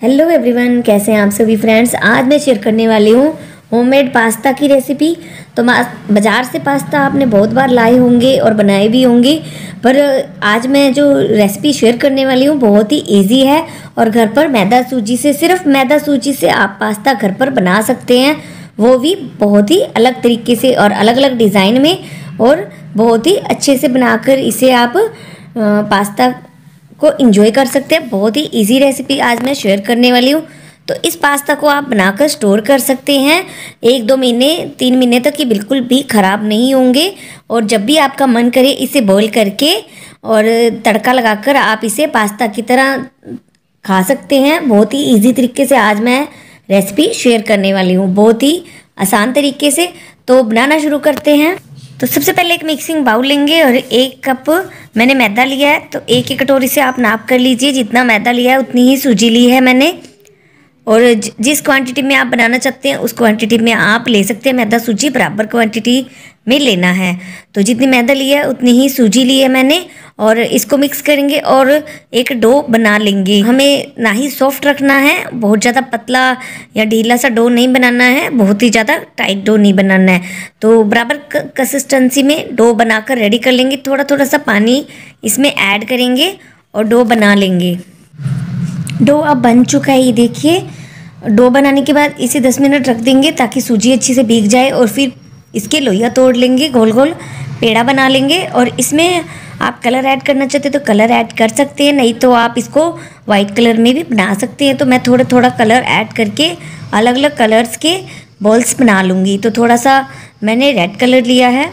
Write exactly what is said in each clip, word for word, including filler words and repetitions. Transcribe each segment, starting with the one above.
Hello everyone, कैसे हैं आप सभी फ्रेंड्स। आज मैं शेयर करने वाली हूँ होममेड पास्ता की रेसिपी। तो बाज़ार से पास्ता आपने बहुत बार लाए होंगे और बनाए भी होंगे, पर आज मैं जो रेसिपी शेयर करने वाली हूँ बहुत ही इजी है और घर पर मैदा सूजी से, सिर्फ मैदा सूजी से आप पास्ता घर पर बना सकते हैं, वो भी बहुत ही अलग तरीके से और अलग अलग डिज़ाइन में, और बहुत ही अच्छे से बनाकर इसे आप पास्ता को एंजॉय कर सकते हैं। बहुत ही इजी रेसिपी आज मैं शेयर करने वाली हूँ। तो इस पास्ता को आप बनाकर स्टोर कर सकते हैं एक दो महीने तीन महीने तक, ये बिल्कुल भी ख़राब नहीं होंगे। और जब भी आपका मन करे इसे बॉईल करके और तड़का लगाकर आप इसे पास्ता की तरह खा सकते हैं। बहुत ही इजी तरीके से आज मैं रेसिपी शेयर करने वाली हूँ, बहुत ही आसान तरीके से। तो बनाना शुरू करते हैं। तो सबसे पहले एक मिक्सिंग बाउल लेंगे और एक कप मैंने मैदा लिया है। तो एक एक कटोरी से आप नाप कर लीजिए, जितना मैदा लिया है उतनी ही सूजी ली है मैंने। और जिस क्वांटिटी में आप बनाना चाहते हैं उस क्वांटिटी में आप ले सकते हैं। मैदा सूजी बराबर क्वांटिटी में लेना है। तो जितनी मैदा लिया है उतनी ही सूजी ली है मैंने, और इसको मिक्स करेंगे और एक डो बना लेंगे। हमें ना ही सॉफ्ट रखना है, बहुत ज़्यादा पतला या ढीला सा डो नहीं बनाना है, बहुत ही ज़्यादा टाइट डो नहीं बनाना है। तो बराबर कंसिस्टेंसी में डो बनाकर रेडी कर लेंगे। थोड़ा थोड़ा सा पानी इसमें ऐड करेंगे और डो बना लेंगे। डो अब बन चुका है, ये देखिए। डो बनाने के बाद इसे दस मिनट रख देंगे ताकि सूजी अच्छी से भीग जाए, और फिर इसके लोइयाँ तोड़ लेंगे, गोल गोल पेड़ा बना लेंगे। और इसमें आप कलर ऐड करना चाहते हैं तो कलर ऐड कर सकते हैं, नहीं तो आप इसको वाइट कलर में भी बना सकते हैं। तो मैं थोड़ा थोड़ा कलर ऐड करके अलग अलग कलर्स के बॉल्स बना लूँगी। तो थोड़ा सा मैंने रेड कलर लिया है।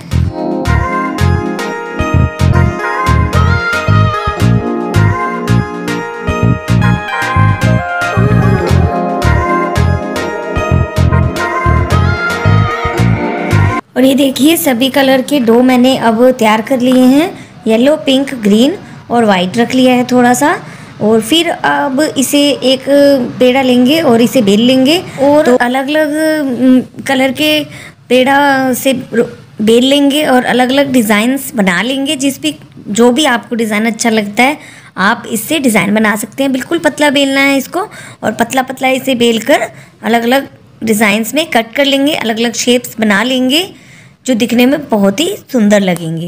और ये देखिए सभी कलर के डो मैंने अब तैयार कर लिए हैं। येलो, पिंक, ग्रीन और वाइट रख लिया है थोड़ा सा। और फिर अब इसे एक पेड़ा लेंगे और इसे बेल लेंगे, और तो अलग अलग कलर के पेड़ा से बेल लेंगे और अलग अलग डिज़ाइंस बना लेंगे। जिस भी जो भी आपको डिज़ाइन अच्छा लगता है आप इससे डिज़ाइन बना सकते हैं। बिल्कुल पतला बेलना है इसको, और पतला पतला इसे बेल कर अलग अलग डिज़ाइंस में कट कर लेंगे, अलग अलग शेप्स बना लेंगे जो दिखने में बहुत ही सुंदर लगेंगे।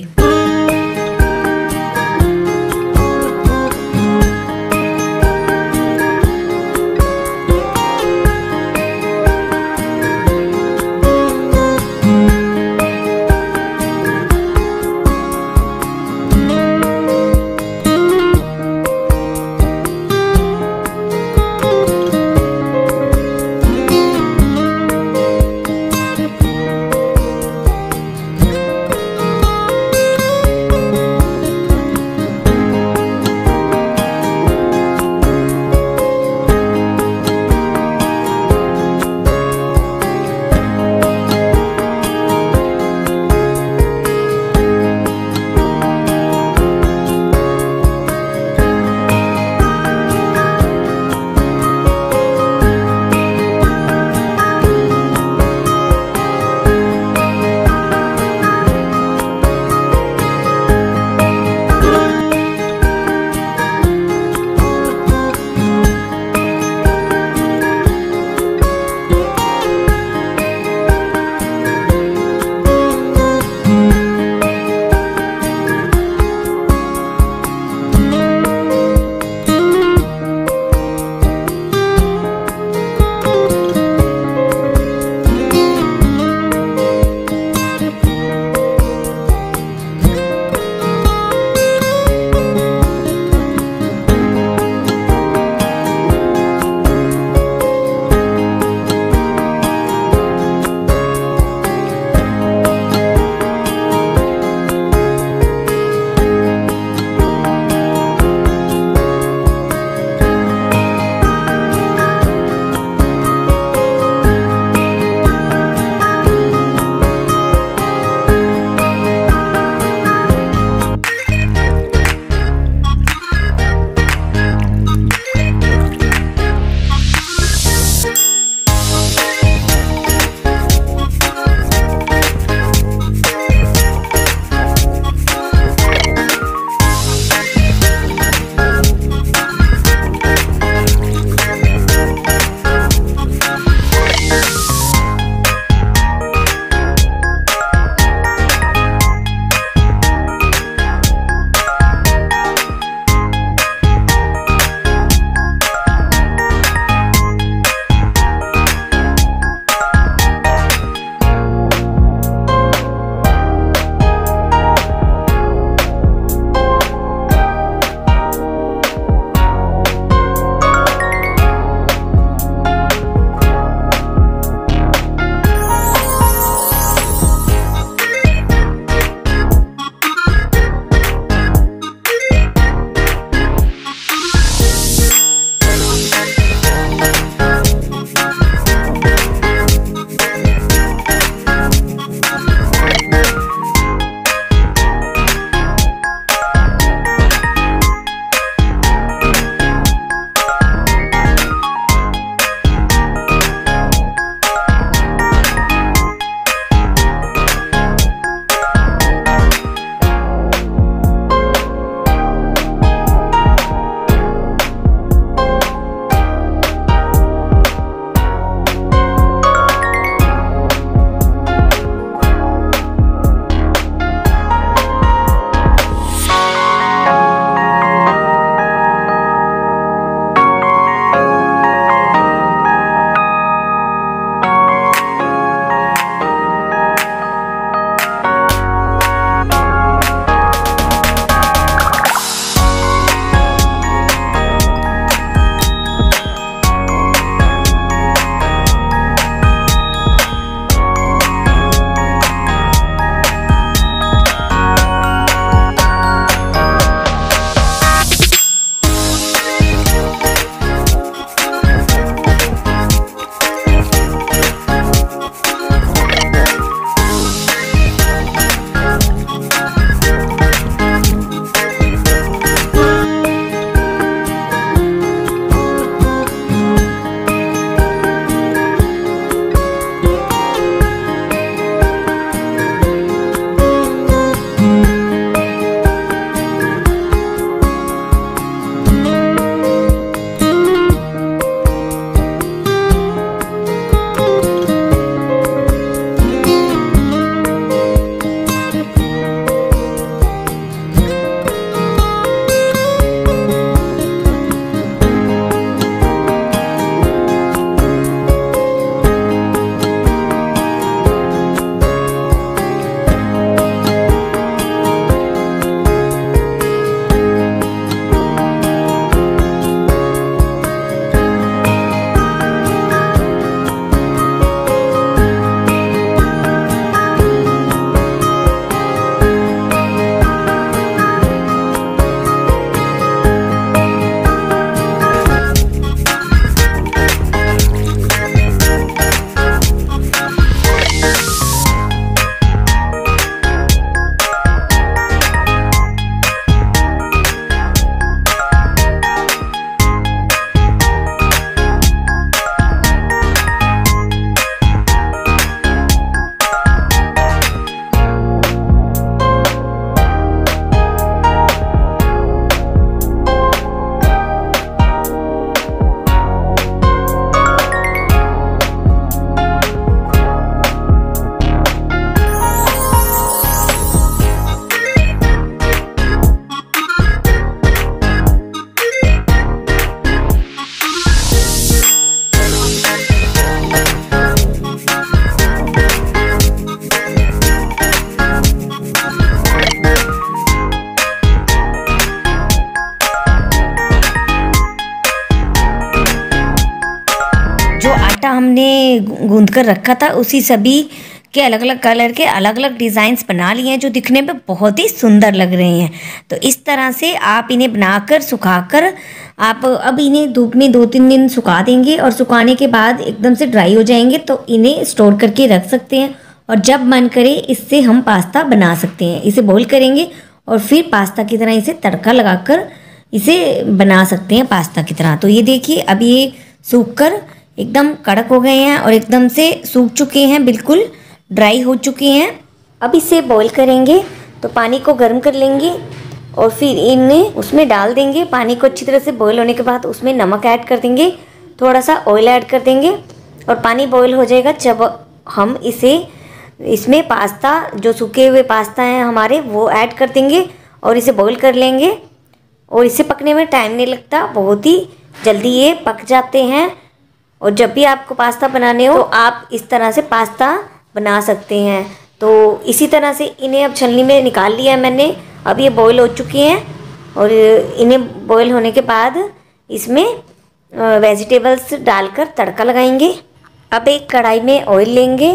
कर रखा था उसी सभी के अलग अलग कलर के अलग अलग डिज़ाइंस बना लिए हैं जो दिखने में बहुत ही सुंदर लग रहे हैं। तो इस तरह से आप इन्हें बनाकर सुखाकर आप अब इन्हें धूप में दो तीन दिन सुखा देंगे और सुखाने के बाद एकदम से ड्राई हो जाएंगे तो इन्हें स्टोर करके रख सकते हैं और जब मन करे इससे हम पास्ता बना सकते हैं। इसे बॉईल करेंगे और फिर पास्ता की तरह इसे तड़का लगाकर इसे बना सकते हैं पास्ता की तरह। तो ये देखिए अब ये सूख कर एकदम कड़क हो गए हैं और एकदम से सूख चुके हैं, बिल्कुल ड्राई हो चुके हैं। अब इसे बॉईल करेंगे तो पानी को गर्म कर लेंगे और फिर इन्हें उसमें डाल देंगे। पानी को अच्छी तरह से बॉईल होने के बाद उसमें नमक ऐड कर देंगे, थोड़ा सा ऑयल ऐड कर देंगे और पानी बॉईल हो जाएगा जब हम इसे इसमें पास्ता जो सूखे हुए पास्ता हैं हमारे वो ऐड कर देंगे और इसे बॉईल कर लेंगे। और इसे पकने में टाइम नहीं लगता, बहुत ही जल्दी ये पक जाते हैं। और जब भी आपको पास्ता बनाने हो तो आप इस तरह से पास्ता बना सकते हैं। तो इसी तरह से इन्हें अब छलनी में निकाल लिया है मैंने। अब ये बॉईल हो चुकी हैं और इन्हें बॉईल होने के बाद इसमें वेजिटेबल्स डालकर तड़का लगाएंगे। अब एक कढ़ाई में ऑयल लेंगे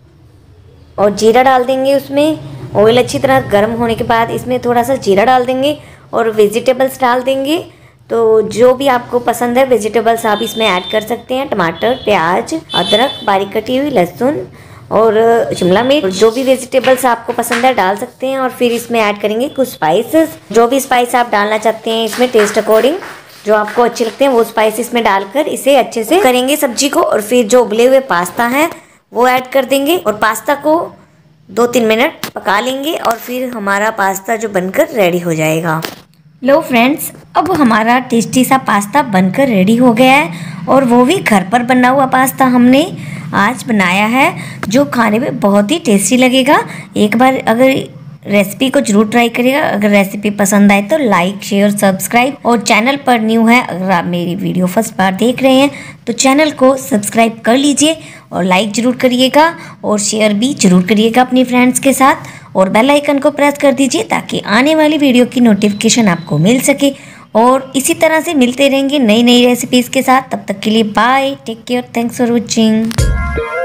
और जीरा डाल देंगे उसमें। ऑयल अच्छी तरह गर्म होने के बाद इसमें थोड़ा सा जीरा डाल देंगे और वेजिटेबल्स डाल देंगे। तो जो भी आपको पसंद है वेजिटेबल्स आप इसमें ऐड कर सकते हैं। टमाटर, प्याज, अदरक, बारीक कटी हुई लहसुन और शिमला मिर्च, जो भी वेजिटेबल्स आपको पसंद है डाल सकते हैं। और फिर इसमें ऐड करेंगे कुछ स्पाइसेस, जो भी स्पाइस आप डालना चाहते हैं इसमें टेस्ट अकॉर्डिंग जो आपको अच्छे लगते हैं वो स्पाइस इसमें डालकर इसे अच्छे से करेंगे सब्जी को। और फिर जो उबले हुए पास्ता है वो ऐड कर देंगे और पास्ता को दो तीन मिनट पका लेंगे और फिर हमारा पास्ता जो बनकर रेडी हो जाएगा। लो फ्रेंड्स, अब हमारा टेस्टी सा पास्ता बनकर रेडी हो गया है और वो भी घर पर बना हुआ पास्ता हमने आज बनाया है जो खाने में बहुत ही टेस्टी लगेगा। एक बार अगर रेसिपी को जरूर ट्राई करिएगा। अगर रेसिपी पसंद आए तो लाइक, शेयर, सब्सक्राइब और चैनल पर न्यू है अगर आप मेरी वीडियो फर्स्ट बार देख रहे हैं तो चैनल को सब्सक्राइब कर लीजिए और लाइक ज़रूर करिएगा और शेयर भी ज़रूर करिएगा अपनी फ्रेंड्स के साथ और बेल आइकन को प्रेस कर दीजिए ताकि आने वाली वीडियो की नोटिफिकेशन आपको मिल सके। और इसी तरह से मिलते रहेंगे नई नई रेसिपीज़ के साथ। तब तक के लिए bye, take care, thanks for watching.